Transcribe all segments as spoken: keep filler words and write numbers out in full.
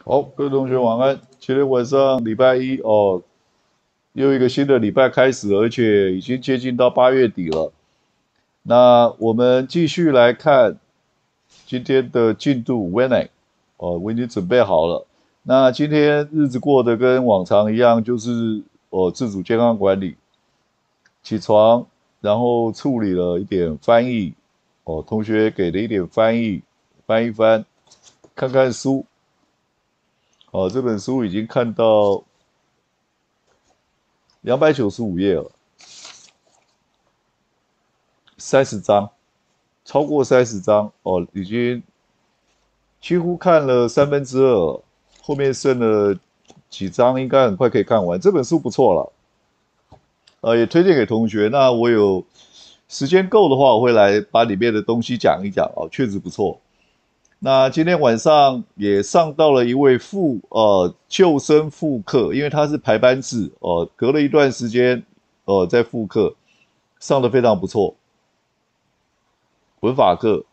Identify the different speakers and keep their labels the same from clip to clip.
Speaker 1: 好，各位同学晚安。今天晚上礼拜一哦，又一个新的礼拜开始，而且已经接近到八月底了。那我们继续来看今天的进度 winning 哦，我已经准备好了。那今天日子过得跟往常一样，就是哦自主健康管理，起床，然后处理了一点翻译，哦同学给的一点翻译，翻一翻，看看书。哦，这本书已经看到两百九十五页了，三十章，超过三十章哦，已经几乎看了三分之二，后面剩了几章，应该很快可以看完。这本书不错了，呃，也推荐给同学。那我有时间够的话，我会来把里面的东西讲一讲哦，确实不错。那今天晚上也上到了一位副呃救生复课，因为他是排班制哦、呃，隔了一段时间呃在复课，上的非常不错，文法课。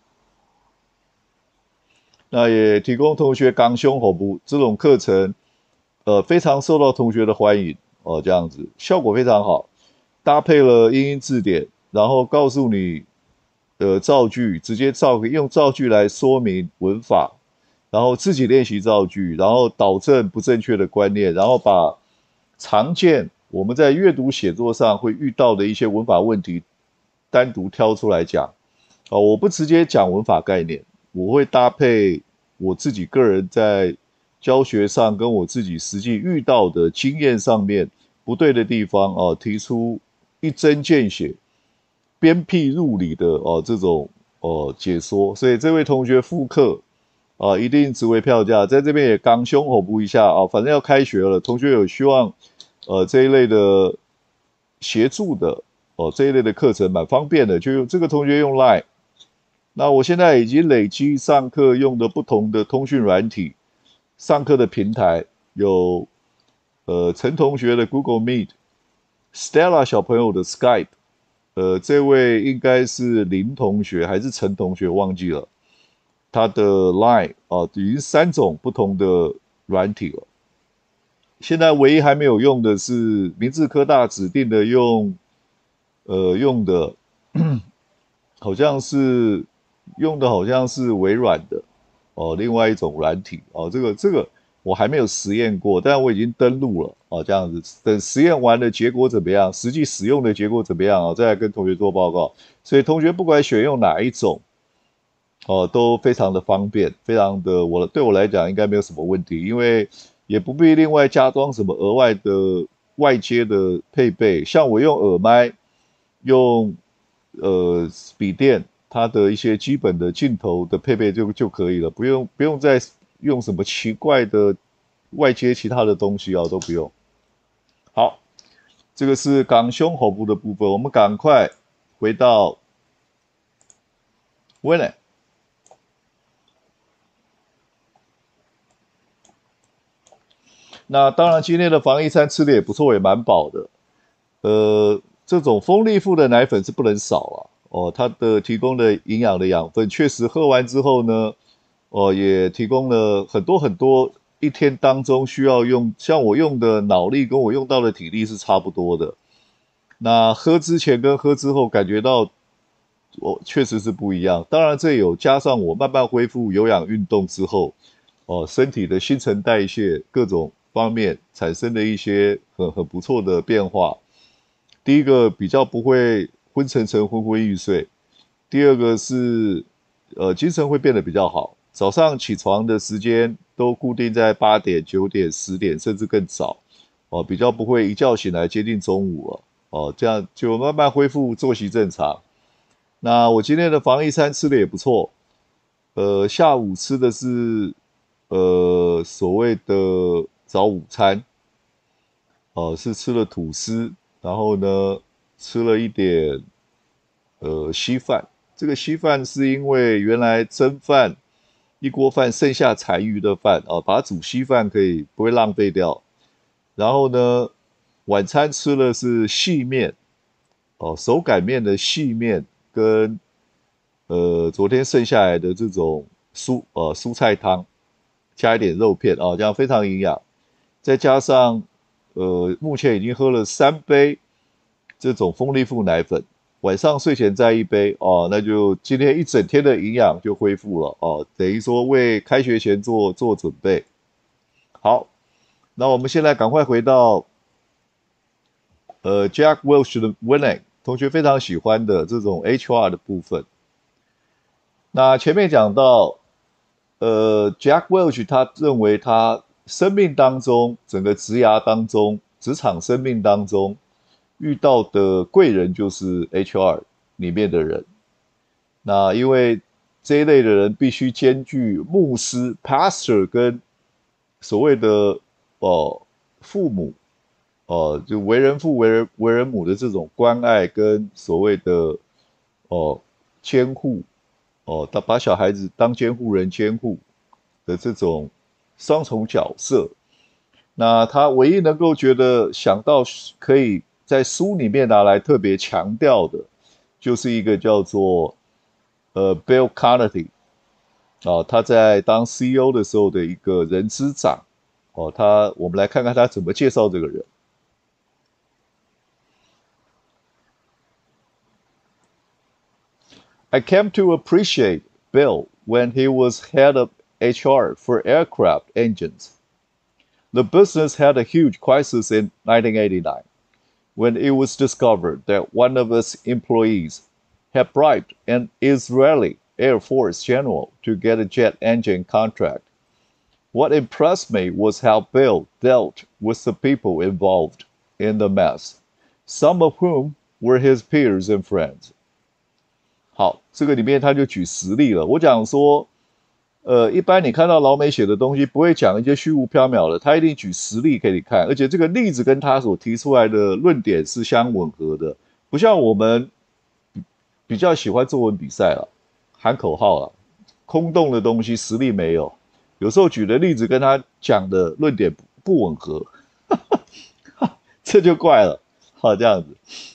Speaker 1: 那也提供同学刚胸口部这种课程，呃，非常受到同学的欢迎哦，这样子效果非常好，搭配了英英字典，然后告诉你呃造句，直接造用造句来说明文法，然后自己练习造句，然后导正不正确的观念，然后把常见我们在阅读写作上会遇到的一些文法问题单独挑出来讲。哦，我不直接讲文法概念，我会搭配我自己个人在教学上跟我自己实际遇到的经验上面不对的地方哦，提出一针见血、鞭辟入里的哦这种哦解说。所以这位同学复课啊，一定值回票价，在这边也刚胸口补一下啊，反正要开学了，同学有希望呃这一类的协助的哦这一类的课程蛮方便的，就用这个同学用 Line。那我现在已经累积上课用的不同的通讯软体，上课的平台有呃陈同学的 Google Meet，Stella 小朋友的 Skype，呃这位应该是林同学还是陈同学忘记了，他的 Line 啊、呃已经三种不同的软体了。现在唯一还没有用的是明治科大指定的用呃用的好像是用的好像是微软的哦，另外一种软体哦，这个这个我还没有实验过，但我已经登录了哦，这样子，等实验完的结果怎么样，实际使用的结果怎么样啊、哦，再来跟同学做报告。所以同学不管选用哪一种哦，都非常的方便，非常的我对我来讲应该没有什么问题，因为也不必另外加装什么额外的外接的配备，像我用耳麦，用呃笔电，它的一些基本的镜头的配备就就可以了，不用不用再用什么奇怪的外接其他的东西啊，都不用。好，这个是港胸喉部的部分，我们赶快回到 w i n n 那当然，今天的防疫餐吃的也不错，也蛮饱的。呃，这种丰利富的奶粉是不能少啊。哦，它的提供的营养的养分，确实喝完之后呢，哦，也提供了很多很多一天当中需要用，像我用的脑力跟我用到的体力是差不多的。那喝之前跟喝之后感觉到，哦，确实是不一样。当然，这有加上我慢慢恢复有氧运动之后，哦，身体的新陈代谢各种方面产生的一些很很不错的变化。第一个比较不会昏沉沉、昏昏欲睡；第二个是呃精神会变得比较好，早上起床的时间都固定在八点、九点、十点，甚至更早。哦，比较不会一觉醒来接近中午了。哦，这样就慢慢恢复作息正常。那我今天的防疫餐吃的也不错，呃，下午吃的是呃所谓的早午餐，哦、呃，是吃了吐司，然后呢吃了一点呃稀饭。这个稀饭是因为原来蒸饭一锅饭剩下残余的饭啊、呃，把它煮稀饭可以不会浪费掉。然后呢，晚餐吃的是细面，哦，手擀面的细面跟呃昨天剩下来的这种蔬呃蔬菜汤， 加一点肉片啊，这样非常营养。再加上呃，目前已经喝了三杯这种蜂利富奶粉，晚上睡前再一杯哦，那就今天一整天的营养就恢复了哦，等于说为开学前做做准备。好，那我们现在赶快回到呃 Jack Welch 的 Winning 同学非常喜欢的这种 H R 的部分。那前面讲到，呃 Jack Welch 他认为他生命当中整个职涯当中职场生命当中遇到的贵人就是 H R 里面的人。那因为这一类的人必须兼具牧师 pastor 跟所谓的呃父母呃就为人父为人为人母的这种关爱跟所谓的哦、呃、监护哦、呃，他把小孩子当监护人监护的这种双重角色。那他唯一能够觉得想到可以在书里面拿来特别强调的，就是一个叫做呃 Bill Carnegie 啊，他在当 C E O 的时候的一个人资长哦，他我们来看看他怎么介绍这个人。I came to appreciate Bill when he was head of H R for aircraft engines. The business had a huge crisis in nineteen eighty-nine when it was discovered that one of its employees had bribed an Israeli Air Force general to get a jet engine contract. What impressed me was how Bill dealt with the people involved in the mess, some of whom were his peers and friends. 好，这个里面他就举实例了。我讲说，呃，一般你看到老美写的东西，不会讲一些虚无缥缈的，他一定举实例给你看，而且这个例子跟他所提出来的论点是相吻合的，不像我们比较喜欢作文比赛了，喊口号了，空洞的东西实例没有，有时候举的例子跟他讲的论点不不吻合，这就怪了。好，这样子。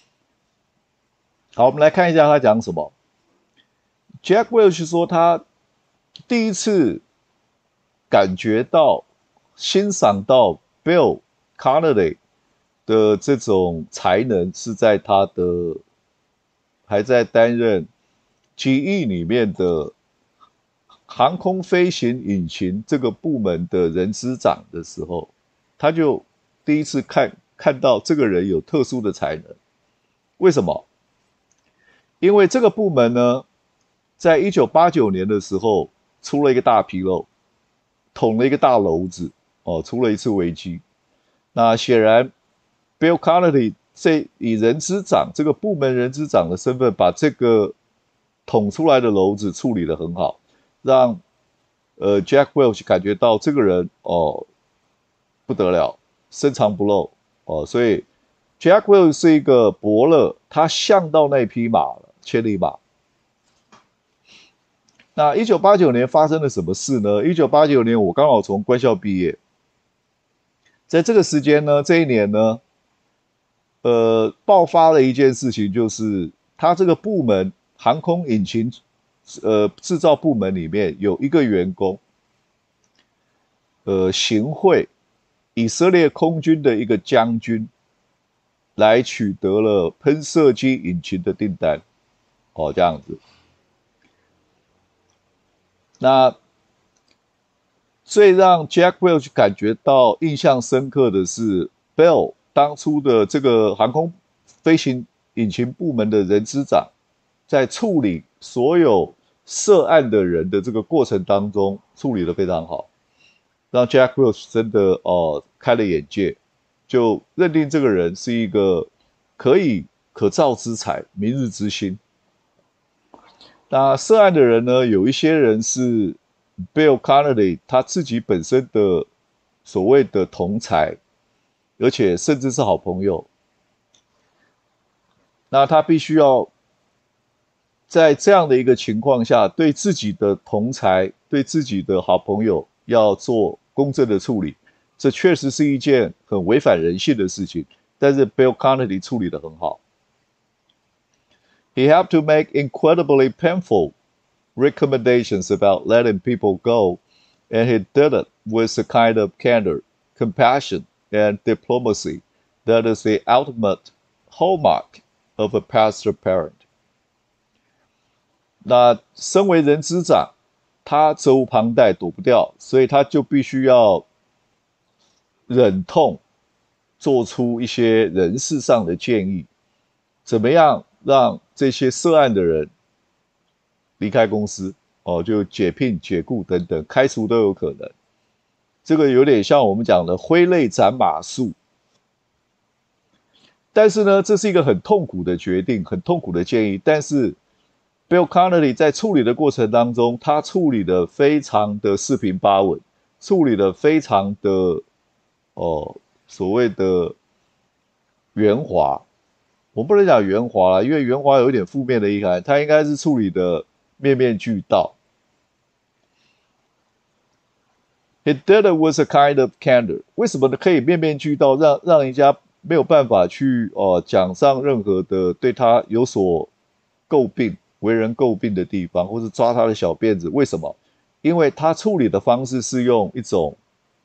Speaker 1: 好，我们来看一下他讲什么。Jack Welch 说他第一次感觉到、欣赏到 Bill Carnegie 的这种才能，是在他的还在担任 G E 里面的航空飞行引擎这个部门的人资长的时候，他就第一次看看到这个人有特殊的才能。为什么？因为这个部门呢，在一九八九年的时候出了一个大纰漏，捅了一个大篓子，哦，出了一次危机。那显然 Bill Carnegie 这以人资长这个部门人资长的身份，把这个捅出来的篓子处理得很好，让呃 Jack Welch 感觉到这个人哦不得了，深藏不露哦，所以 Jack Welch 是一个伯乐，他像到那匹马了，千里马。那一九八九年发生了什么事呢？一九八九年我刚好从官校毕业，在这个时间呢，这一年呢，呃，爆发了一件事情，就是他这个部门航空引擎呃制造部门里面有一个员工，呃，行贿以色列空军的一个将军，来取得了喷射机引擎的订单，哦，这样子。那最让 Jack Welch 感觉到印象深刻的是 Bill 当初的这个航空飞行引擎部门的人资长，在处理所有涉案的人的这个过程当中处理得非常好，让 Jack Welch 真的哦开了眼界，就认定这个人是一个可以可造之才，明日之星。那涉案的人呢，有一些人是 Bill Carnegie 他自己本身的所谓的同才，而且甚至是好朋友。那他必须要在这样的一个情况下，对自己的同才、对自己的好朋友要做公正的处理，这确实是一件很违反人性的事情。但是 Bill Carnegie 处理得很好。He had to make incredibly painful recommendations about letting people go and he did it with a kind of candor, compassion, and diplomacy that is the ultimate hallmark of a pastor parent. 那身为人资长，他责无旁贷，躲不掉，所以他就必须要忍痛做出一些人事上的建议，怎么样让这些涉案的人离开公司，哦，就解聘、解雇等等，开除都有可能。这个有点像我们讲的挥泪斩马谡。但是呢，这是一个很痛苦的决定，很痛苦的建议。但是 Bill Connolly 在处理的过程当中，他处理的非常的四平八稳，处理的非常的哦所谓的圆滑。我不能讲圆滑啦，因为圆滑有一点负面的意涵，他应该是处理的面面俱到。He did it with a kind of candor。为什么可以面面俱到，让让人家没有办法去哦、呃、讲上任何的对他有所诟病、为人诟病的地方，或是抓他的小辫子？为什么？因为他处理的方式是用一种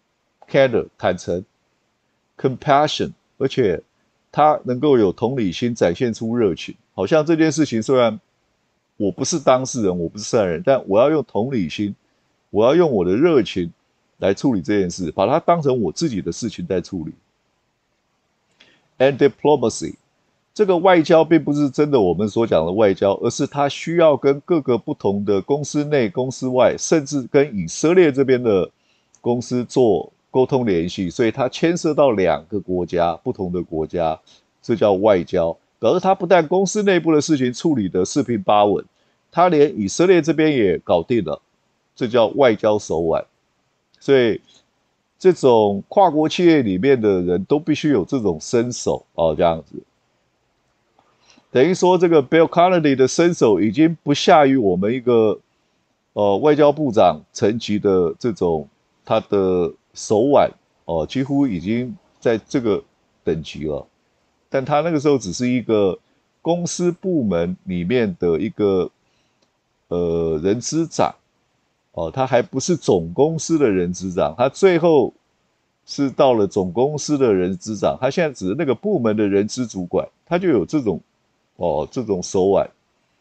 Speaker 1: candor 坦诚 ，compassion， 而且他能够有同理心，展现出热情。好像这件事情虽然我不是当事人，我不是善人，但我要用同理心，我要用我的热情来处理这件事，把它当成我自己的事情在处理。And diplomacy， 这个外交并不是真的我们所讲的外交，而是他需要跟各个不同的公司内、公司外，甚至跟以色列这边的公司做沟通联系，所以它牵涉到两个国家，不同的国家，这叫外交。表示他不但公司内部的事情处理的四平八稳，他连以色列这边也搞定了，这叫外交手腕。所以这种跨国企业里面的人都必须有这种身手哦，这样子。等于说，这个 Bill Connolly 的身手已经不下于我们一个呃外交部长层级的这种他的手腕哦，几乎已经在这个等级了。但他那个时候只是一个公司部门里面的一个呃人资长。哦，他还不是总公司的人资长，他最后是到了总公司的人资长，他现在只是那个部门的人资主管，他就有这种哦这种手腕。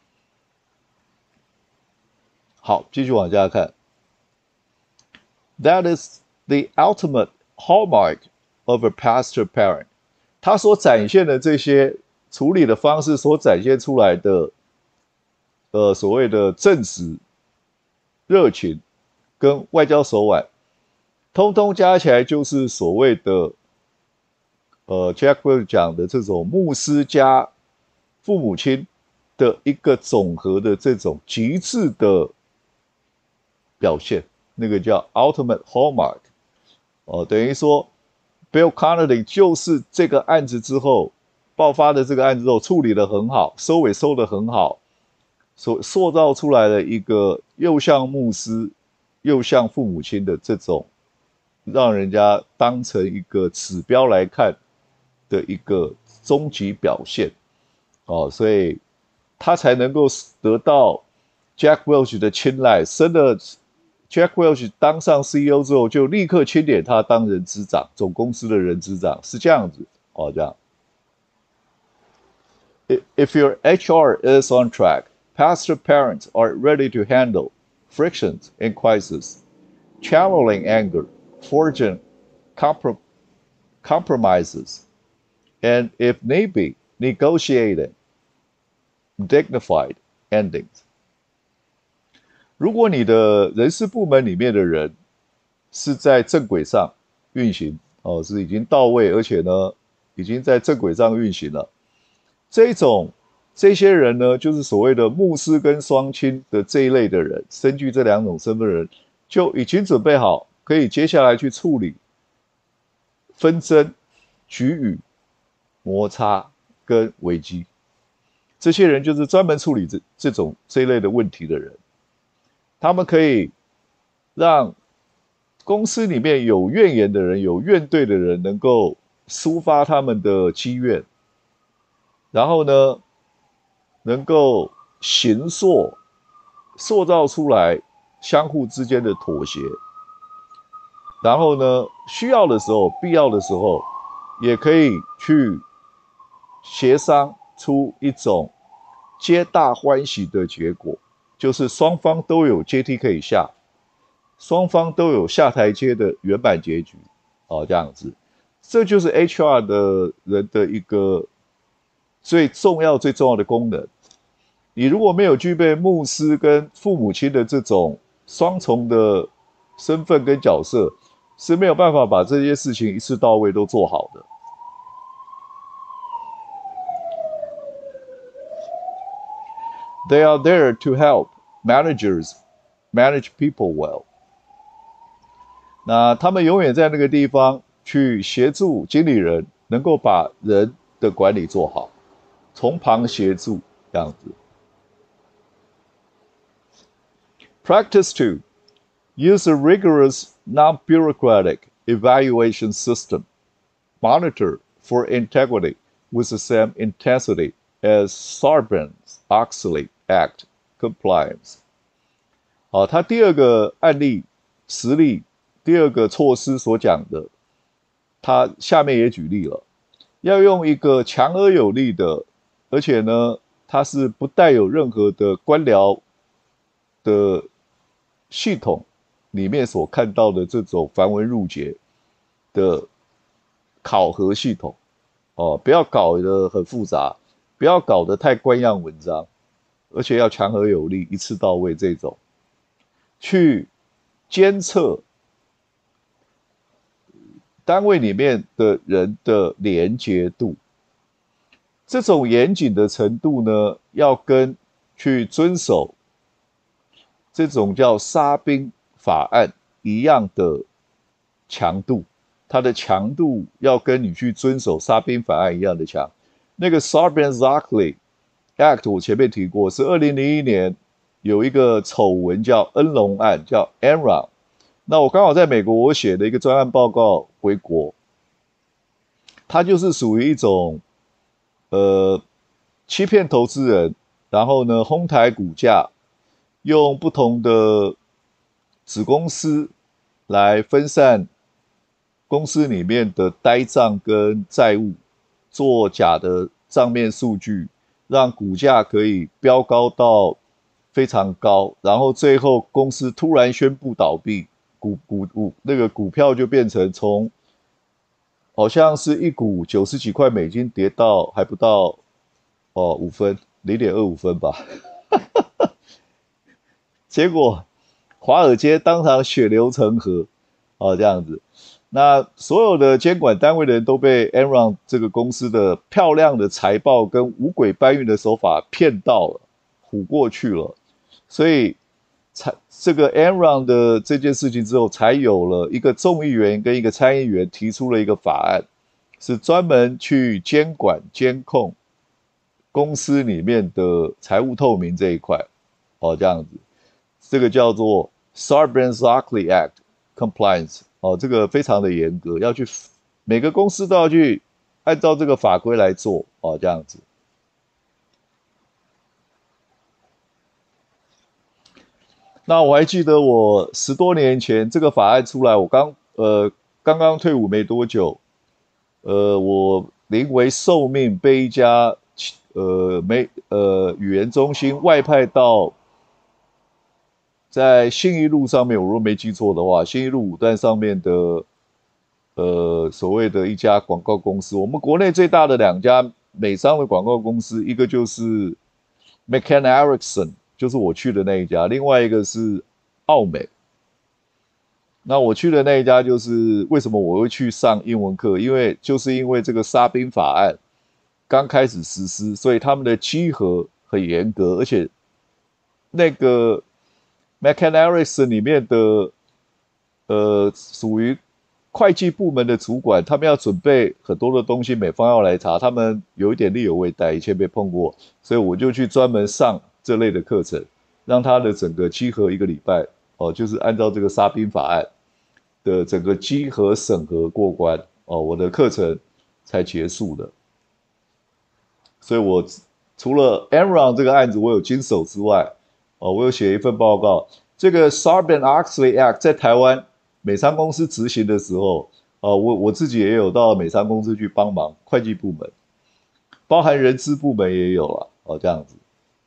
Speaker 1: 好，继续往下看。That is the ultimate hallmark of a pastor parent。他所展现的这些处理的方式所展现出来的，呃，所谓的正直、热情跟外交手腕，通通加起来就是所谓的，呃 ，Jack Welch 讲的这种牧师加父母亲的一个总和的这种极致的表现，那个叫 ultimate hallmark。哦，等于说 ，Bill Connolly 就是这个案子之后爆发的这个案子之后处理得很好，收尾收得很好。所塑造出来的一个又像牧师又像父母亲的这种让人家当成一个指标来看的一个终极表现哦，所以他才能够得到 Jack Welch 的青睐。真的 Jack Welch 当上 C E O 之后就立刻钦点他当人资长，总公司的人资长，是这样子哦，这样。If your H R is on track, pastor parents are ready to handle frictions and crises, channeling anger, forging comprom compromises, and if need be, negotiating dignified endings. 如果你的人事部门里面的人是在正轨上运行，哦，是已经到位，而且呢，已经在正轨上运行了，这种。这些人呢，就是所谓的牧师跟双亲的这一类的人，身具这两种身份的人，就已经准备好，可以接下来去处理纷争、局域、摩擦跟危机。这些人就是专门处理这这种这一类的问题的人，他们可以让公司里面有怨言的人、有怨怼的人，能够抒发他们的积怨，然后呢，能够形塑、塑造出来相互之间的妥协， 然后呢，需要的时候、必要的时候，也可以去协商出一种皆大欢喜的结果，就是双方都有阶梯可以下，双方都有下台阶的圆满结局，哦，这样子，这就是 H R 的人的一个最重要、最重要的功能。你如果没有具备牧师跟父母亲的这种双重的身份跟角色，是没有办法把这些事情一次到位都做好的。They are there to help managers manage people well. 那他们永远在那个地方去协助经理人能够把人的管理做好，从旁协助这样子。Practice two. Use a rigorous non-bureaucratic evaluation system. Monitor for integrity with the same intensity as Sarbanes-Oxley Act compliance. 好，他第二个案例实例，第二个措施所讲的，他下面也举例了，要用一个强而有力的，而且呢，它是不带有任何的官僚的系统里面所看到的这种繁文缛节的考核系统，哦，不要搞得很复杂，不要搞得太官样文章，而且要强而有力，一次到位这种，去监测单位里面的人的连结度。这种严谨的程度呢，要跟去遵守这种叫沙宾法案一样的强度，它的强度要跟你去遵守沙宾法案一样的强。那个 Sarbanes-Oxley Act 我前面提过，是二零零一年有一个丑闻叫恩隆案，叫 Enron。那我刚好在美国，我写的一个专案报告回国，它就是属于一种呃欺骗投资人，然后呢哄抬股价，用不同的子公司来分散公司里面的呆账跟债务，做假的账面数据，让股价可以飙高到非常高，然后最后公司突然宣布倒闭，股股股那个股票就变成从好像是一股九十几块美金跌到还不到哦五分，零点二五分吧。结果华尔街当场血流成河，哦这样子。那所有的监管单位的人都被 Enron 这个公司的漂亮的财报跟五轨搬运的手法骗到了，唬过去了，所以才这个 Enron 的这件事情之后，才有了一个众议员跟一个参议员提出了一个法案，是专门去监管监控公司里面的财务透明这一块，哦这样子。这个叫做 Sarbanes-Oxley Act compliance， 哦，这个非常的严格，要去每个公司都要去按照这个法规来做，哦，这样子。那我还记得我十多年前这个法案出来，我刚呃刚刚退伍没多久，呃，我临危受命被一家呃没呃语言中心外派到。在信义路上面，我若没记错的话，信义路五段上面的，呃，所谓的一家广告公司，我们国内最大的两家美商的广告公司，一个就是 McCann Erickson， 就是我去的那一家，另外一个是奥美。那我去的那一家就是为什么我会去上英文课？因为就是因为这个沙宾法案刚开始实施，所以他们的稽核很严格，而且那个。McCann Erickson 里面的呃属于会计部门的主管，他们要准备很多的东西，美方要来查，他们有一点力有未逮，以前没碰过，所以我就去专门上这类的课程，让他的整个稽核一个礼拜，哦，就是按照这个沙宾法案的整个稽核审核过关，哦，我的课程才结束的。所以我除了 Enron 这个案子我有经手之外，哦，我有写一份报告，这个 Sarbanes-Oxley Act 在台湾美商公司执行的时候，呃，我我自己也有到美商公司去帮忙，会计部门，包含人资部门也有了，哦，这样子。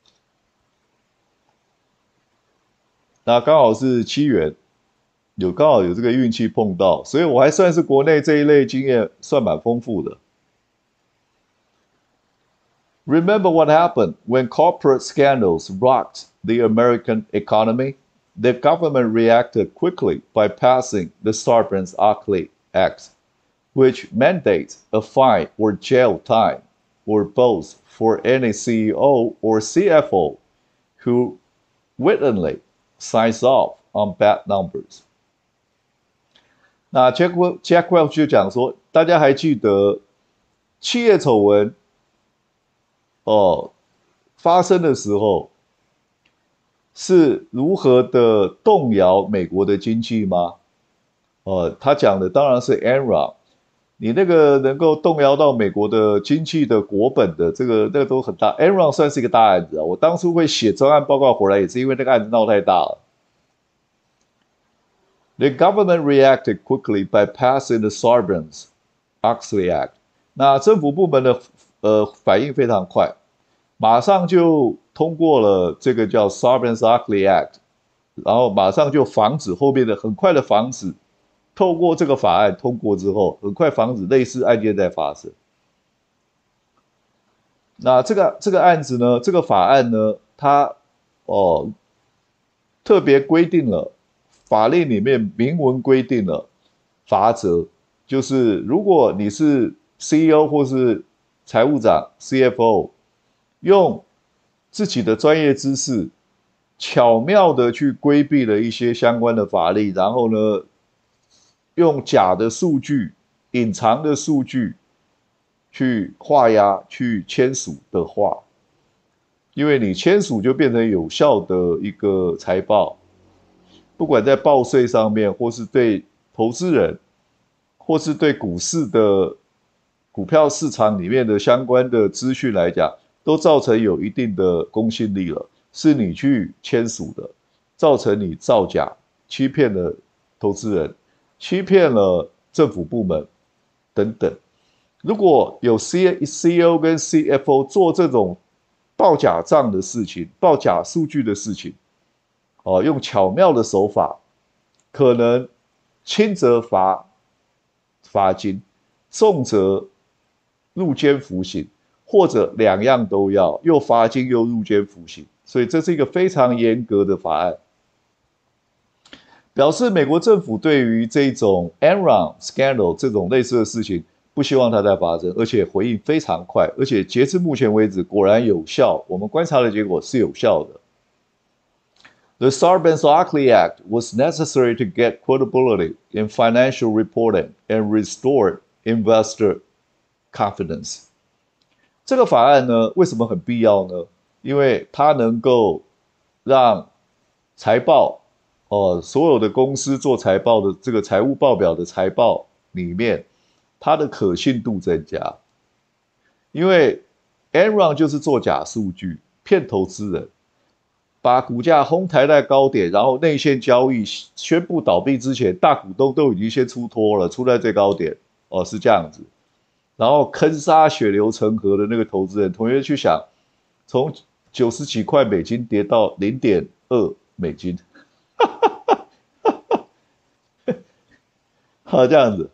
Speaker 1: 那刚好是七元，有刚好有这个运气碰到，所以我还算是国内这一类经验算蛮丰富的。Remember what happened when corporate scandals rocked the American economy? The government reacted quickly by passing the Sarbanes-Oxley Act, which mandates a fine or jail time, or both, for any C E O or C F O who wittingly signs off on bad numbers. 那 Jack Welch, Jack Welch 就讲说，大家还记得企业丑闻哦发生的时候，是如何的动摇美国的经济吗？呃，他讲的当然是 Enron， 你那个能够动摇到美国的经济的国本的这个那个都很大 ，Enron 算是一个大案子啊。我当初会写专案报告回来，也是因为那个案子闹太大了。The government reacted quickly by passing the Sarbanes-Oxley Act。那政府部门的呃反应非常快，马上就通过了这个叫 Sarbanes-Oxley Act， 然后马上就防止后面的很快的防止，透过这个法案通过之后，很快防止类似案件再发生。那这个这个案子呢，这个法案呢，它哦特别规定了。法令里面明文规定了罚则，就是如果你是 C E O 或是财务长 C F O， 用自己的专业知识巧妙的去规避了一些相关的法律，然后呢，用假的数据、隐藏的数据去画押、去签署的话，因为你签署就变成有效的一个财报。不管在报税上面，或是对投资人，或是对股市的股票市场里面的相关的资讯来讲，都造成有一定的公信力了，是你去签署的，造成你造假，欺骗了投资人，欺骗了政府部门等等。如果有 C C E O 跟 C F O 做这种报假账的事情，报假数据的事情，哦，用巧妙的手法，可能轻则罚罚金，重则入监服刑，或者两样都要，又罚金又入监服刑。所以这是一个非常严格的法案，表示美国政府对于这种 Enron scandal 这种类似的事情，不希望它再发生，而且回应非常快，而且截至目前为止果然有效，我们观察的结果是有效的。The Sarbanes-Oxley Act was necessary to get credibility in financial reporting and restore investor confidence. 这个法案呢，为什么很必要呢？因为它能够让财报，哦、呃，所有的公司做财报的这个财务报表的财报里面，它的可信度增加。因为 Enron 就是做假数据，骗投资人。把股价哄抬在高点，然后内线交易宣布倒闭之前，大股东都已经先出脱了，出在最高点，哦，是这样子。然后坑杀血流成河的那个投资人，同学去想，从九十几块美金跌到零点二美金，好这样子。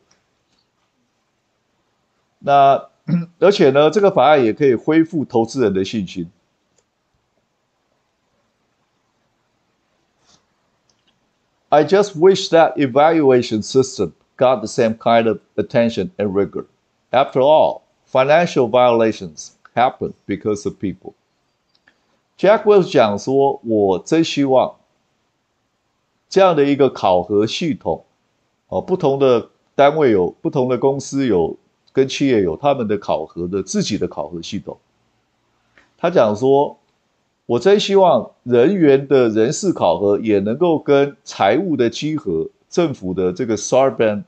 Speaker 1: 那而且呢，这个法案也可以恢复投资人的信心。I just wish that evaluation system got the same kind of attention and rigor. After all, financial violations happen because of people. Jack Welch 讲说，我真希望这样的一个考核系统，哦，不同的单位有不同的公司有跟企业有他们的考核的自己的考核系统。他讲说，我真希望人员的人事考核也能够跟财务的稽核、政府的这个 Sarbanes-Oxley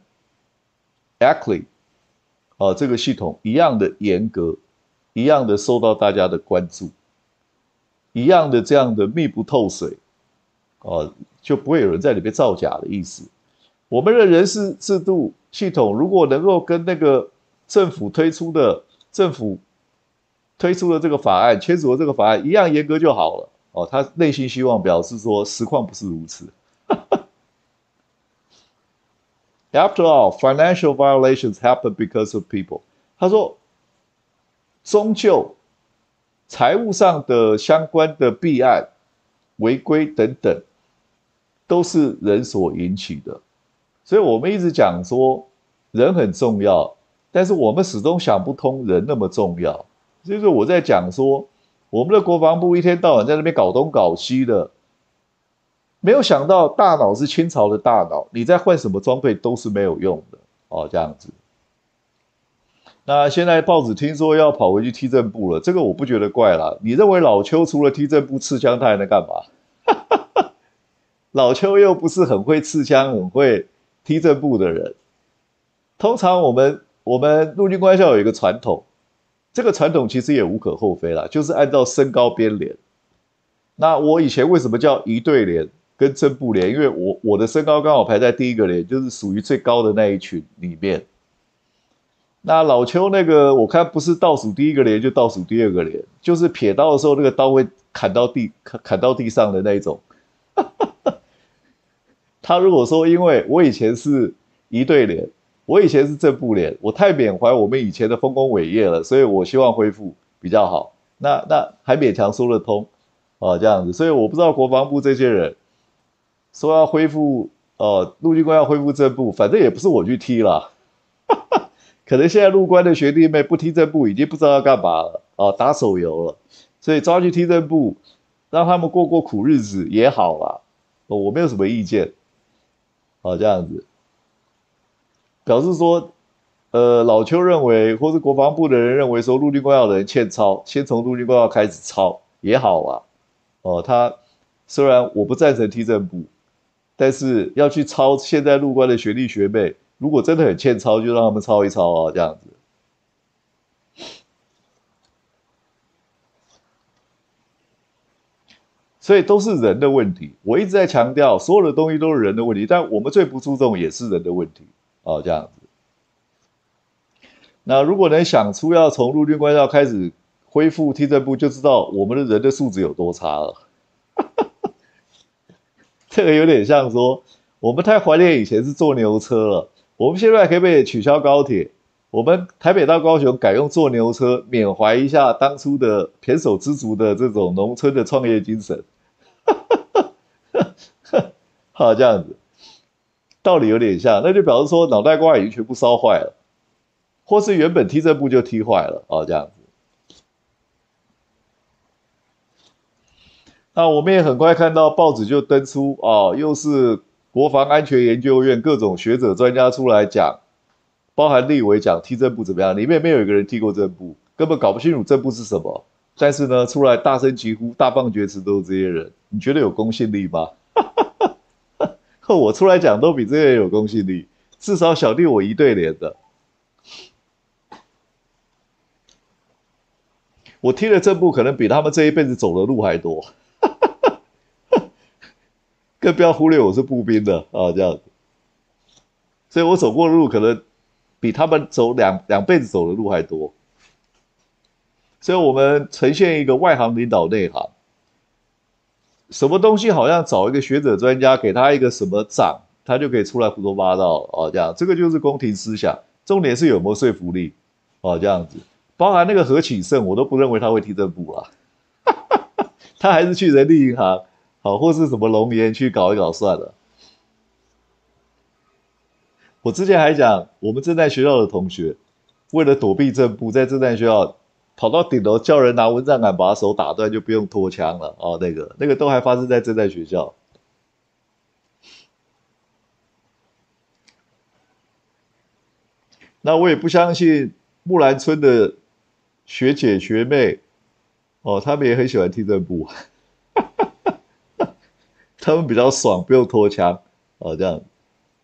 Speaker 1: 啊这个系统一样的严格，一样的受到大家的关注，一样的这样的密不透水，啊，就不会有人在里面造假的意思。 我们的人事制度系统如果能够跟那个政府推出的政府推出的这个法案签署的这个法案一样严格就好了。哦，他内心希望表示说，实况不是如此。After all, financial violations happen because of people. 他说，终究财务上的相关的弊案、违规等等，都是人所引起的。所以我们一直讲说，人很重要，但是我们始终想不通人那么重要。就是我在讲说，我们的国防部一天到晚在那边搞东搞西的，没有想到大脑是清朝的大脑，你在换什么装备都是没有用的哦，这样子。那现在报纸听说要跑回去踢正部了，这个我不觉得怪啦。你认为老邱除了踢正部刺枪，他还能干嘛？老邱又不是很会刺枪、很会踢正部的人。通常我们我们陆军官校有一个传统，这个传统其实也无可厚非啦，就是按照身高编连。那我以前为什么叫一对连跟正部连？因为我我的身高刚好排在第一个连，就是属于最高的那一群里面。那老邱那个，我看不是倒数第一个连，就倒数第二个连，就是撇刀的时候，那个刀会砍到地砍到地上的那一种。他如果说，因为我以前是一对连，我以前是正部连，我太缅怀我们以前的丰功伟业了，所以我希望恢复比较好。那那还勉强说得通啊，这样子。所以我不知道国防部这些人说要恢复，呃，陆军官要恢复正部，反正也不是我去踢啦。可能现在陆官的学弟妹不踢正部，已经不知道要干嘛了啊，打手游了，所以抓去踢正部，让他们过过苦日子也好啦，哦，我没有什么意见，啊，这样子，表示说，呃，老邱认为，或是国防部的人认为说，陆军官校的人欠抄，先从陆军官校开始抄也好啦，哦，他虽然我不赞成踢正部，但是要去抄现在陆官的学弟学妹。如果真的很欠抄，就让他们抄一抄啊，这样子。所以都是人的问题。我一直在强调，所有的东西都是人的问题，但我们最不注重也是人的问题啊，这样子。那如果能想出要从陆军官校开始恢复踢正部，就知道我们的人的素质有多差了。这个有点像说，我们太怀念以前是坐牛车了。我们现在可不可以取消高铁？我们台北到高雄改用坐牛车，缅怀一下当初的胼手胝足的这种农村的创业精神。好，这样子，道理有点像，那就表示说脑袋瓜已经全部烧坏了，或是原本踢正部就踢坏了哦，这样子。那我们也很快看到报纸就登出哦，又是。国防安全研究院各种学者专家出来讲，包含立委讲踢正部怎么样，里面没有一个人踢过正部，根本搞不清楚正部是什么。但是呢，出来大声疾呼、大放厥词都是这些人，你觉得有公信力吗？我出来讲都比这些人有公信力，至少小弟我一对连的。我踢的正部可能比他们这一辈子走的路还多。更不要忽略我是步兵的啊，这样子，所以我走过的路可能比他们走两两辈子走的路还多。所以我们呈现一个外行领导内行，什么东西好像找一个学者专家给他一个什么奖，他就可以出来胡说八道啊，这样，这个就是宫廷思想，重点是有没有说服力啊，这样子，包含那个何启胜，我都不认为他会踢正部啦，他还是去人力银行。好，或是什么龙岩去搞一搞算了。我之前还讲，我们正在学校的同学，为了躲避正部，在正在学校跑到顶楼叫人拿蚊帐杆把手打断，就不用拖枪了。哦，那个那个都还发生在正在学校。那我也不相信木兰村的学姐学妹，哦，他们也很喜欢踢正部。他们比较爽，不用拖枪，哦，这样，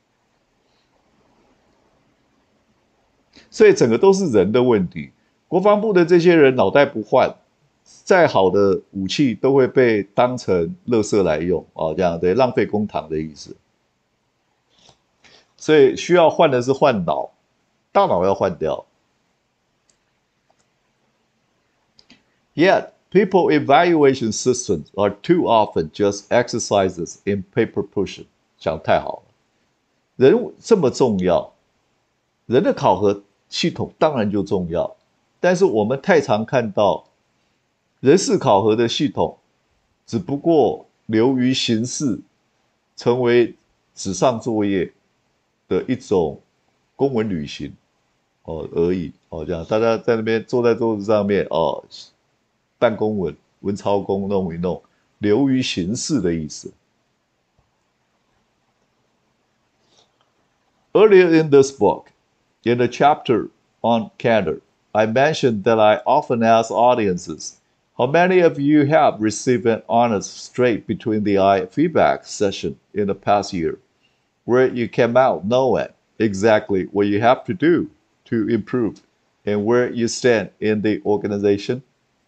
Speaker 1: 所以整个都是人的问题。国防部的这些人脑袋不换，再好的武器都会被当成垃圾来用，哦，这样对，浪费公帑的意思。 所以需要换的是换脑，大脑要换掉。Yet, people evaluation systems are too often just exercises in paper pushing. 讲太好了，人这么重要，人的考核系统当然就重要，但是我们太常看到人事考核的系统只不过流于形式，成为纸上作业的一种公文旅行哦而已哦，这样大家在那边坐在桌子上面哦，办公文、文抄公弄一弄，流于形式的意思。Earlier in this book, in the chapter on candor, I mentioned that I often ask audiences, how many of you have received an honest straight between the eye feedback session in the past year, where you came out knowing exactly what you have to do to improve and where you stand in the organization?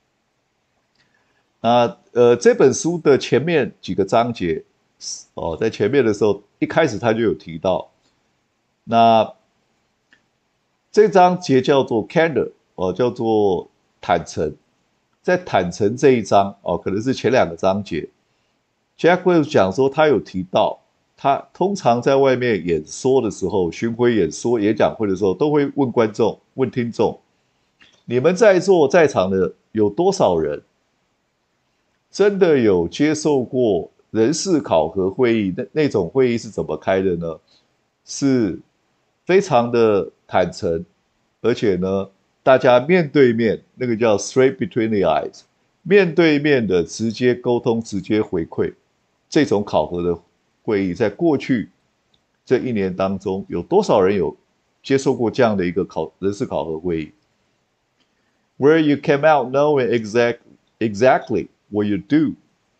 Speaker 1: 那呃，这本书的前面几个章节，哦，在前面的时候，一开始他就有提到。那这章节叫做 candor 哦，叫做坦诚。在坦诚这一章哦，可能是前两个章节 ，Jack Welch 讲说他有提到，他通常在外面演说的时候，巡回演说、演讲会的时候，都会问观众、问听众：你们在座在场的有多少人真的有接受过人事考核会议？那那种会议是怎么开的呢？是非常的坦诚，而且呢，大家面对面，那个叫 straight between the eyes， 面对面的直接沟通、直接回馈，这种考核的会议，在过去这一年当中，有多少人有接受过这样的一个考人事考核会议 ？Where you came out knowing exact exactly what you do,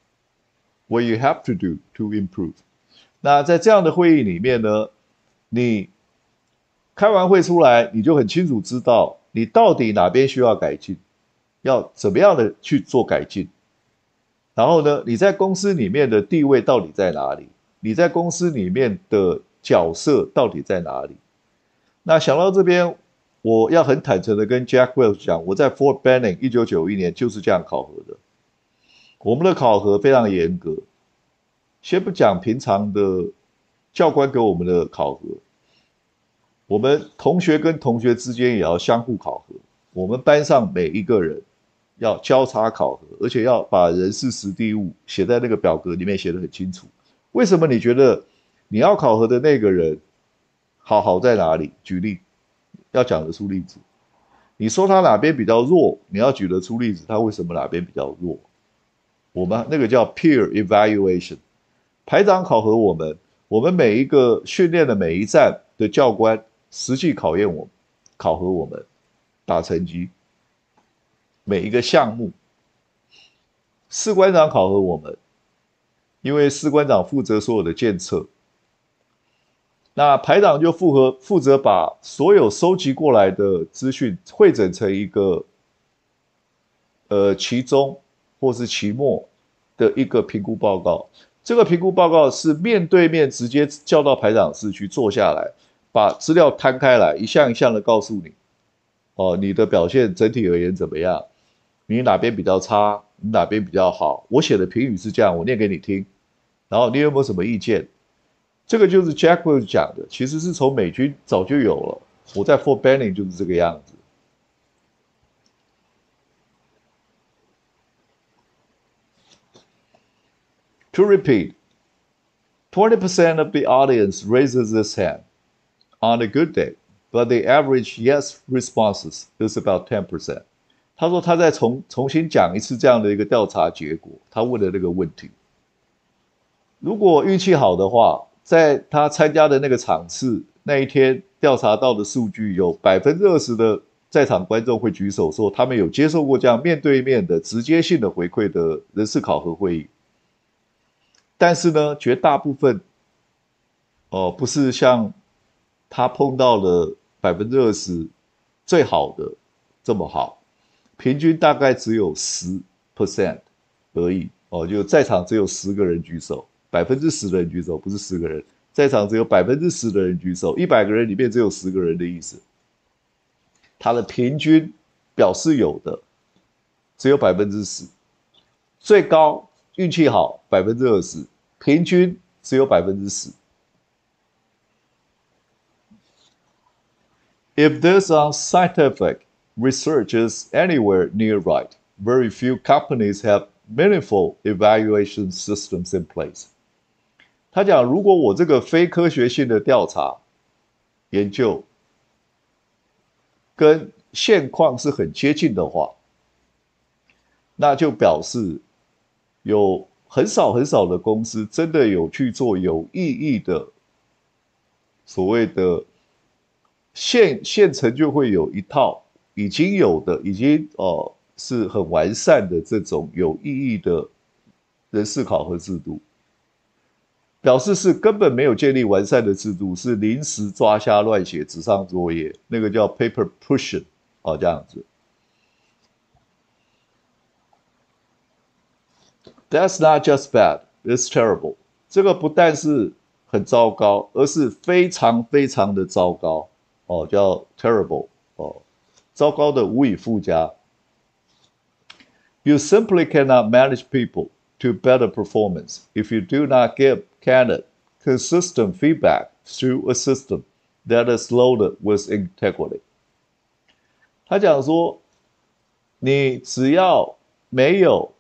Speaker 1: what you have to do to improve。那在这样的会议里面呢，你开完会出来，你就很清楚知道你到底哪边需要改进，要怎么样的去做改进。然后呢，你在公司里面的地位到底在哪里？你在公司里面的角色到底在哪里？那想到这边，我要很坦诚的跟 Jack Welch 讲，我在 Fort Benning 一九九一年就是这样考核的。我们的考核非常严格，先不讲平常的教官给我们的考核。我们同学跟同学之间也要相互考核，我们班上每一个人要交叉考核，而且要把人事时地物写在那个表格里面，写得很清楚。为什么你觉得你要考核的那个人好好在哪里？举例，要讲得出例子。你说他哪边比较弱，你要举得出例子，他为什么哪边比较弱？我们那个叫 peer evaluation， 排长考核我们，我们每一个训练的每一站的教官实际考验我们，考核我们，打成绩。每一个项目，士官长考核我们，因为士官长负责所有的监测，那排长就负责负责把所有收集过来的资讯汇整成一个，呃，期中或是期末的一个评估报告。这个评估报告是面对面直接叫到排长室去坐下来。把资料摊开来，一项一项的告诉你，哦，你的表现整体而言怎么样？你哪边比较差？你哪边比较好？我写的评语是这样，我念给你听，然后你有没有什么意见？这个就是 Jack Welch 讲的，其实是从美军早就有了。我在 Fort Benning 就是这个样子。To repeat, twenty percent of the audience raises its hand on a good day, but the average yes responses is about ten percent. 他说他再重重新讲一次这样的一个调查结果，他问的那个问题。如果运气好的话，在他参加的那个场次那一天调查到的数据，有 百分之二十 的在场观众会举手说他们有接受过这样面对面的直接性的回馈的人事考核会议。但是呢，绝大部分哦不是像他碰到了 百分之二十 最好的这么好，平均大概只有 百分之十 而已哦，就在场只有十个人举手， 百分之十 的人举手，不是十个人， 在场只有百分之十的人举手，一百个人里面只有十个人的意思。他的平均表示有的只有百分之十，最高运气好百分之二十，平均只有百分之十。If this unscientific research is anywhere near right, very few companies have meaningful evaluation systems in place. 他讲，如果我这个非科学性的调查研究跟现况是很接近的话，那就表示有很少很少的公司真的有去做有意义的所谓的现现成就会有一套已经有的已经呃是很完善的这种有意义的人事考核制度，表示是根本没有建立完善的制度，是临时抓瞎乱写纸上作业，那个叫 paper pushing 哦，这样子。That's not just bad, it's terrible. 这个不但是很糟糕，而是非常非常的糟糕哦，叫 terrible 哦，糟糕的无以复加。You simply cannot manage people to better performance if you do not give candid, consistent feedback through a system that is loaded with integrity. 他讲说，你只要没有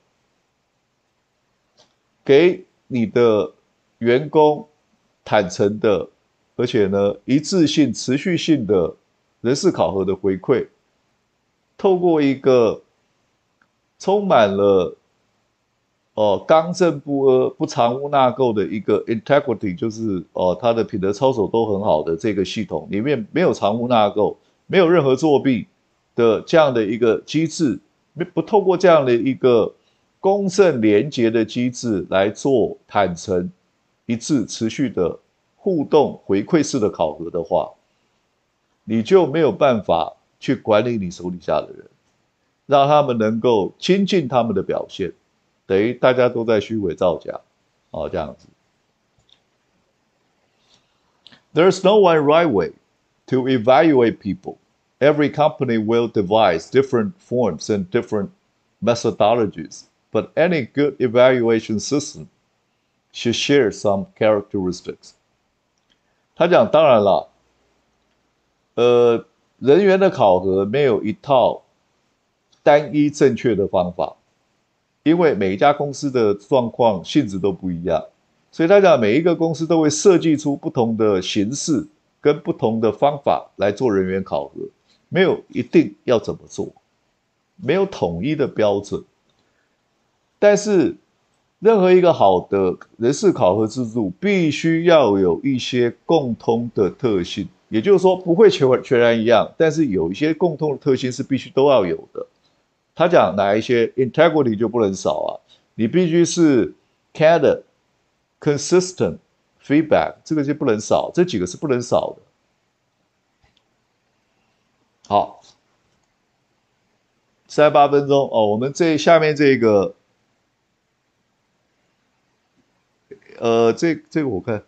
Speaker 1: 给你的员工坦诚的，而且呢一致性、持续性的人事考核的回馈，透过一个充满了哦刚正不阿、不藏污纳垢的一个 integrity， 就是哦他的品德操守都很好的这个系统里面没有藏污纳垢，没有任何作弊的这样的一个机制，不透过这样的一个公正廉洁的机制来做坦诚、一致、持续的互动回馈式的考核的话，你就没有办法去管理你手底下的人，让他们能够精进他们的表现，等于大家都在虚伪造假，哦，这样子。There's no one right way to evaluate people. Every company will devise different forms and different methodologies, but any good evaluation system should share some characteristics. 他讲，当然了，呃，人员的考核没有一套单一正确的方法，因为每一家公司的状况性质都不一样，所以他讲每一个公司都会设计出不同的形式跟不同的方法来做人员考核，没有一定要怎么做，没有统一的标准。但是任何一个好的人事考核制度必须要有一些共通的特性，也就是说不会全全然一样，但是有一些共通的特性是必须都要有的。他讲哪一些 integrity 就不能少啊，你必须是 candid, consistent, feedback， 这个就不能少，这几个是不能少的。好，三十八分钟哦，我们这下面这个。呃，这这个我看，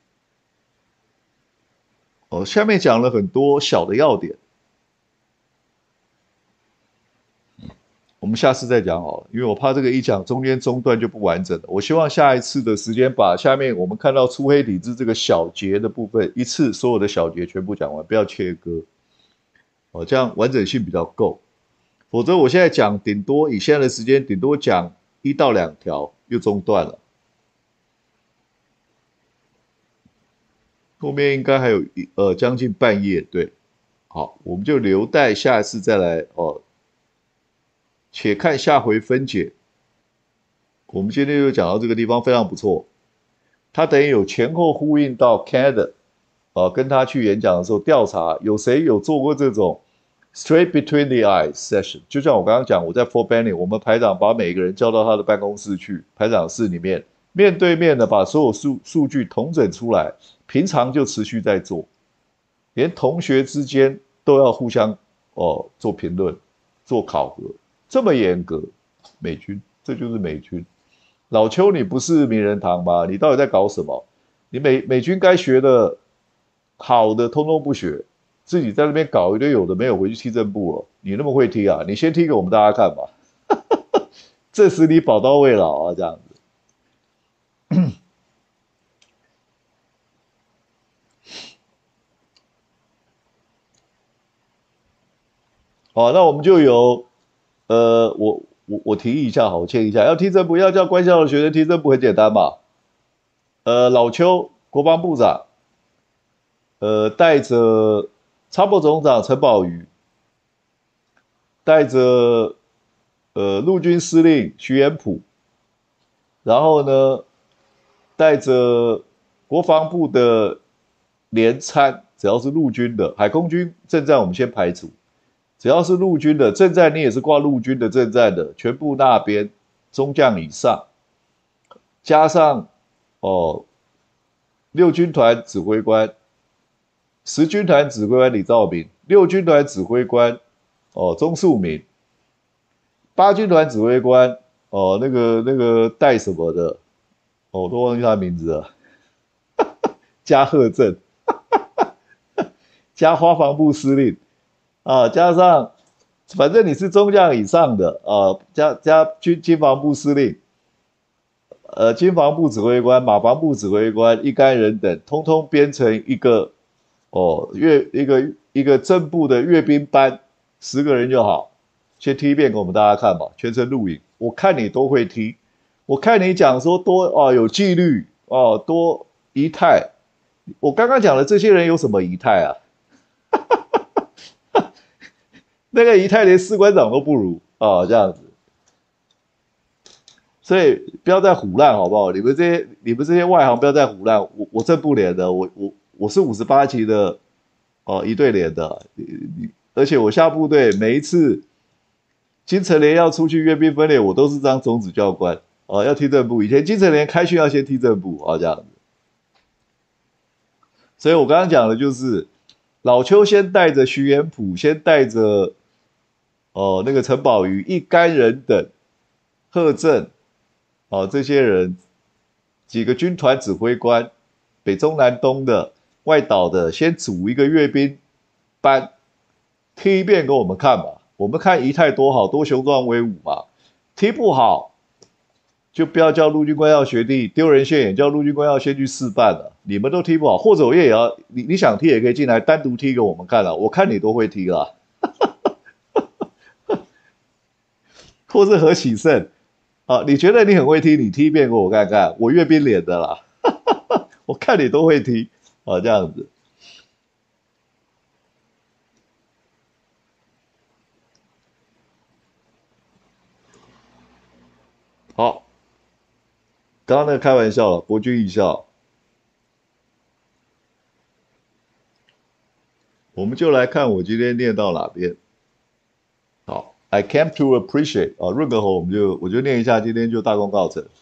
Speaker 1: 哦，下面讲了很多小的要点，我们下次再讲好了，因为我怕这个一讲中间中断就不完整了。我希望下一次的时间把下面我们看到粗黑体制这个小节的部分，一次所有的小节全部讲完，不要切割，哦，这样完整性比较够。否则我现在讲顶多以现在的时间，顶多讲一到两条又中断了。后面应该还有呃将近半页，对，好，我们就留待下一次再来哦。且看下回分解。我们今天就讲到这个地方非常不错，它等于有前后呼应到 candid， 啊，跟他去演讲的时候调查有谁有做过这种 straight between the eyes session， 就像我刚刚讲，我在 Fort Benning， 我们排长把每个人叫到他的办公室去，排长室里面面对面的把所有数数据统整出来。平常就持续在做，连同学之间都要互相哦做评论、做考核，这么严格，美军，这就是美军。老邱，你不是名人堂吗？你到底在搞什么？ 你美美军该学的好的通通不学，自己在那边搞一堆有的没有，回去踢正步了。你那么会踢啊？你先踢给我们大家看吧。这时你宝刀未老啊，这样子。好，那我们就有，呃，我我我提议一下，好，我建议一下，要踢正步，要叫官校的学生踢正步，很简单嘛。呃，老邱国防部长，呃，带着参谋总长陈宝瑜，带着呃陆军司令徐延甫，然后呢，带着国防部的连参，只要是陆军的，海空军政战我们先排除，只要是陆军的政战，你也是挂陆军的政战的，全部那边中将以上，加上哦六军团指挥官、十军团指挥官李兆明，六军团指挥官哦钟树明，八军团指挥官哦那个那个带什么的，哦我都忘记他名字了，加贺正，加花防部司令啊，加上反正你是中将以上的啊，加加军军防部司令。呃，军防部指挥官、马防部指挥官、一干人等，通通编成一个哦阅一个一个正部的阅兵班，十个人就好，先踢一遍给我们大家看吧，全程录影，我看你都会踢，我看你讲说多哦有纪律哦多仪态，我刚刚讲的这些人有什么仪态啊？那个仪态连士官长都不如啊，这样子。所以不要再唬烂好不好？你们这些你们这些外行不要再唬烂。我我正部连的，我我我是五十八期的哦一队连的，而且我下部队每一次金城连要出去阅兵分连，我都是当总指教官哦，要踢正步。以前金城连开训要先踢正步啊、哦，这样子。所以我刚刚讲的就是老邱先带着徐延甫，先带着哦那个陈宝瑜一干人等，贺正。哦，这些人几个军团指挥官，北中南东的、外岛的，先组一个阅兵班，踢一遍给我们看吧。我们看仪态多好，多雄壮威武嘛。踢不好，就不要叫陆军官校学弟丢人现眼，叫陆军官校先去示范了。你们都踢不好，或者我也要你你想踢也可以进来单独踢给我们看了，我看你都会踢啦。或是何启胜。啊，你觉得你很会踢，你踢一遍给我看看，我阅兵连的啦，我看你都会踢啊，这样子。好，刚刚那个开玩笑了，博君一笑，我们就来看我今天念到哪边。好 ，I came to appreciate 啊，润个喉，我们就我就念一下，今天就大功告成。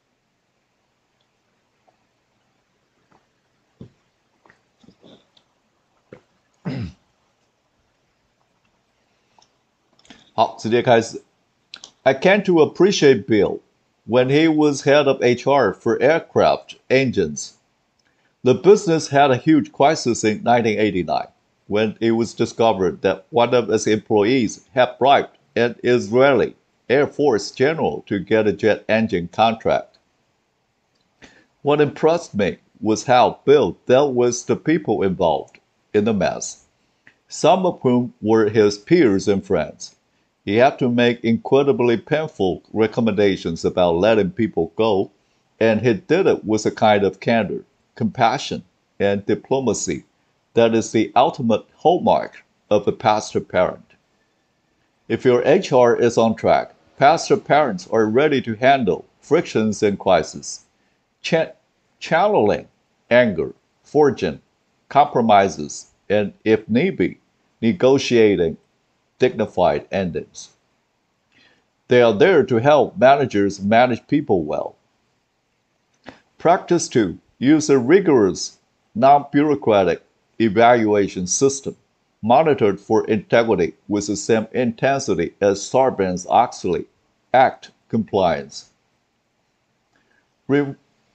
Speaker 1: 好，直接开始。I came to appreciate Bill when he was head of H R for aircraft engines. The business had a huge crisis in nineteen eighty-nine when it was discovered that one of its employees had bribed an Israeli Air Force general to get a jet engine contract. What impressed me was how Bill dealt with the people involved in the mess, some of whom were his peers and friends. He had to make incredibly painful recommendations about letting people go, and he did it with a kind of candor, compassion, and diplomacy that is the ultimate hallmark of a pastor parent. If your H R is on track, pastor parents are ready to handle frictions and crises, ch- channeling anger, forging compromises, and if need be, negotiating dignified endings. They are there to help managers manage people well. Practice two, use a rigorous, non-bureaucratic evaluation system monitored for integrity with the same intensity as Sarbanes-Oxley Act compliance. Re-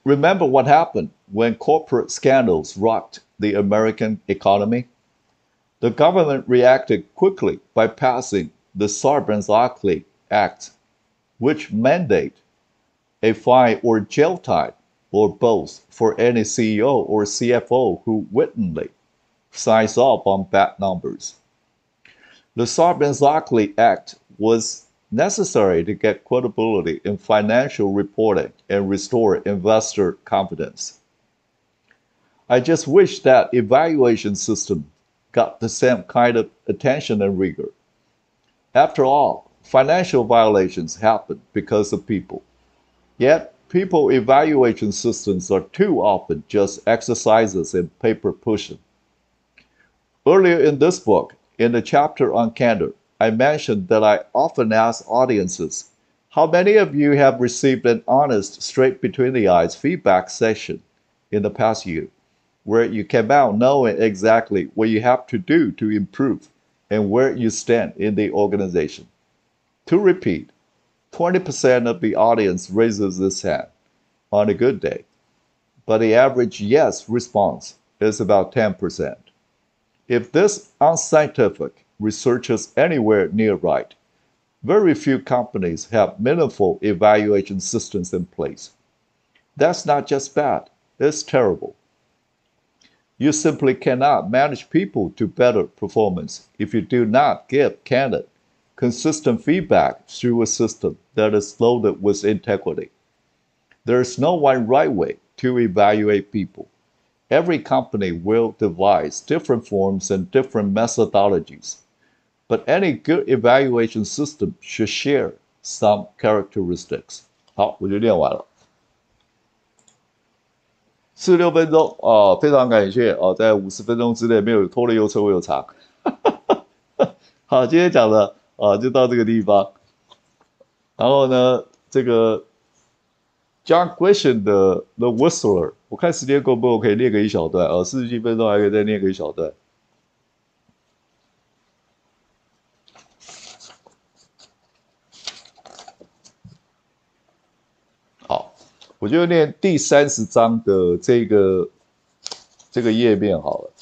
Speaker 1: Remember what happened when corporate scandals rocked the American economy? The government reacted quickly by passing the Sarbanes-Oxley Act, which mandate a fine or jail time or both for any C E O or C F O who wittingly signs off on bad numbers. The Sarbanes-Oxley Act was necessary to get credibility in financial reporting and restore investor confidence. I just wish that evaluation system got the same kind of attention and rigor. After all, financial violations happen because of people. Yet, people evaluation systems are too often just exercises in paper pushing. Earlier in this book, in the chapter on candor, I mentioned that I often ask audiences, how many of you have received an honest, straight between the eyes feedback session in the past year, where you came out knowing exactly what you have to do to improve and where you stand in the organization? To repeat, twenty percent of the audience raises this hand on a good day, but the average yes response is about ten percent. If this unscientific research is anywhere near right, very few companies have meaningful evaluation systems in place. That's not just bad, it's terrible. You simply cannot manage people to better performance if you do not give candid, consistent feedback through a system that is loaded with integrity. There is no one right way to evaluate people. Every company will devise different forms and different methodologies, but any good evaluation system should share some characteristics. 好，我就念完了。四十六分钟啊、呃，非常感谢啊、呃，在五十分钟之内没有拖得又臭又长。好，今天讲的啊、呃、就到这个地方。然后呢，这个 Jack Welch 的 The Whistler， 我看时间够不够，可以念个一小段啊，四十七分钟还可以再念个一小段。好，我就念第三十章的这个这个页面好了，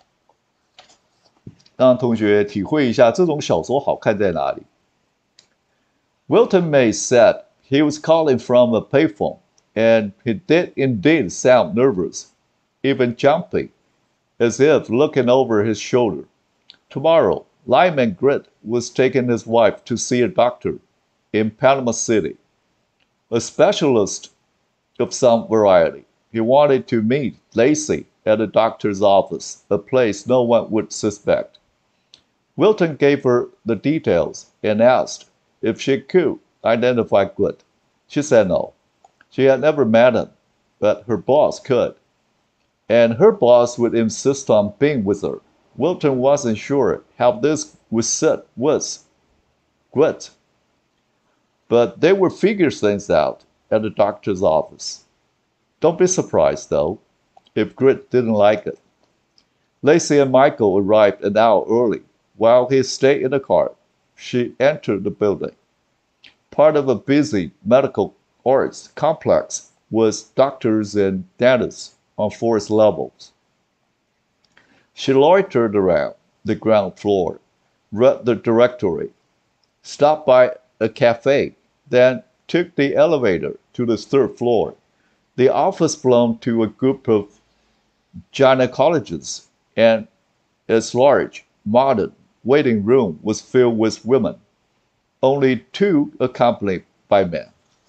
Speaker 1: 让同学体会一下这种小说好看在哪里。Wilton May said he was calling from a payphone, and he did indeed sound nervous, even jumpy, as if looking over his shoulder. Tomorrow, Lyman Grit was taking his wife to see a doctor in Panama City, a specialist of some variety. He wanted to meet Lacey at the doctor's office, a place no one would suspect. Wilton gave her the details and asked if she could identify Grit. She said no. She had never met him, but her boss could. And her boss would insist on being with her. Wilton wasn't sure how this would sit with Grit, but they would figure things out at the doctor's office. Don't be surprised, though, if Grit didn't like it. Lacey and Michael arrived an hour early. While he stayed in the car, she entered the building. Part of a busy medical arts complex with doctors and dentists on four levels. She loitered around the ground floor, read the directory, stopped by a cafe, then took the elevator to the third floor. The office belonged to a group of gynecologists, and its large, modern waiting room was filled with women, only two accompanied by men.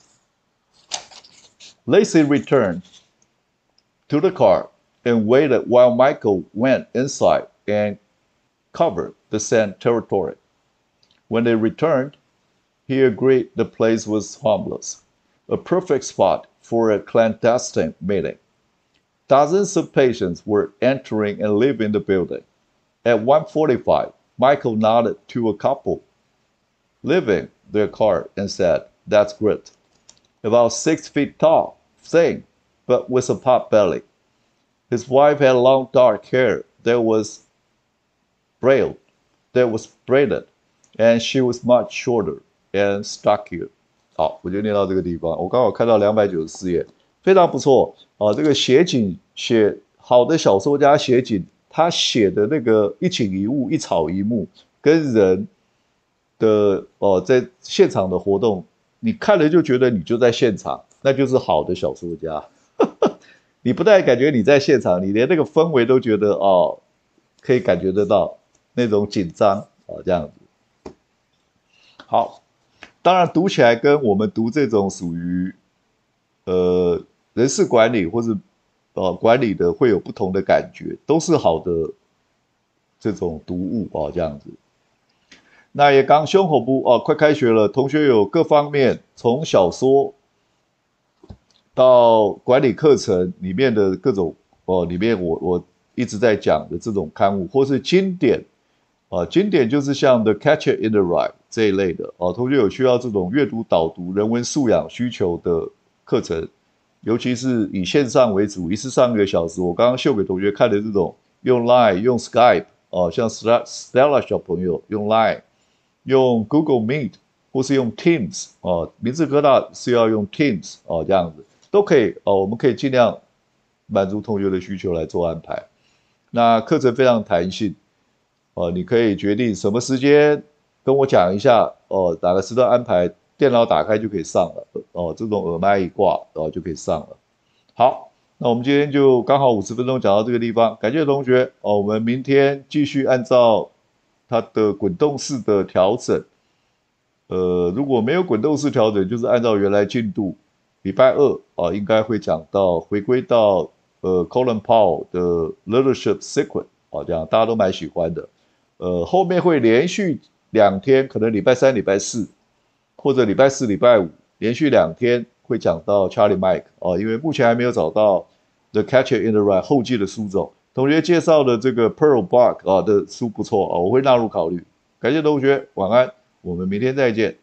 Speaker 1: Lacey returned to the car and waited while Michael went inside and covered the sand territory. When they returned, he agreed the place was harmless, a perfect spot for a clandestine meeting. Dozens of patients were entering and leaving the building. At one forty-five, Michael nodded to a couple leaving their car and said, "That's Grit. About six feet tall, thin, but with a pot belly. His wife had long dark hair that was braided, that was braided, and she was much shorter and stockier." 好，我就念到这个地方。我刚好看到两百九十四页， 非常不错啊。这个写景写好的小说家写景，他写的那个一景一物、一草一木，跟人的哦、呃，在现场的活动，你看了就觉得你就在现场，那就是好的小说家。你不但感觉你在现场，你连那个氛围都觉得哦，可以感觉得到那种紧张啊，这样子。好，当然读起来跟我们读这种属于呃人事管理或是呃管理的会有不同的感觉，都是好的这种读物啊，这样子。那也刚胸口部哦，快开学了，同学有各方面，从小说到管理课程里面的各种哦，里面我我一直在讲的这种刊物，或是经典啊，经典就是像《The Catcher in the Rye》这一类的哦，同学有需要这种阅读导读、人文素养需求的课程，尤其是以线上为主，一次上一个小时。我刚刚秀给同学看的这种用 Line、用 Skype 哦，像 Stella 小朋友用 Line。用 Google Meet 或是用 Teams 哦，明志科大是要用 Teams 哦，这样子都可以哦，我们可以尽量满足同学的需求来做安排。那课程非常弹性哦，你可以决定什么时间跟我讲一下哦，哪个时段安排，电脑打开就可以上了哦，这种耳麦一挂哦就可以上了。好，那我们今天就刚好五十分钟讲到这个地方，感谢同学哦，我们明天继续按照它的滚动式的调整，呃，如果没有滚动式调整，就是按照原来进度，礼拜二啊，应该会讲到回归到呃 Colin Powell 的 Leadership Secret 啊，这样大家都蛮喜欢的。呃，后面会连续两天，可能礼拜三、礼拜四，或者礼拜四、礼拜五，连续两天会讲到 Charlie Mike 啊，因为目前还没有找到 The Catcher in the Rye 后继的书种。同学介绍的这个 Pearl Buck 啊的书不错啊，我会纳入考虑。感谢同学，晚安，我们明天再见。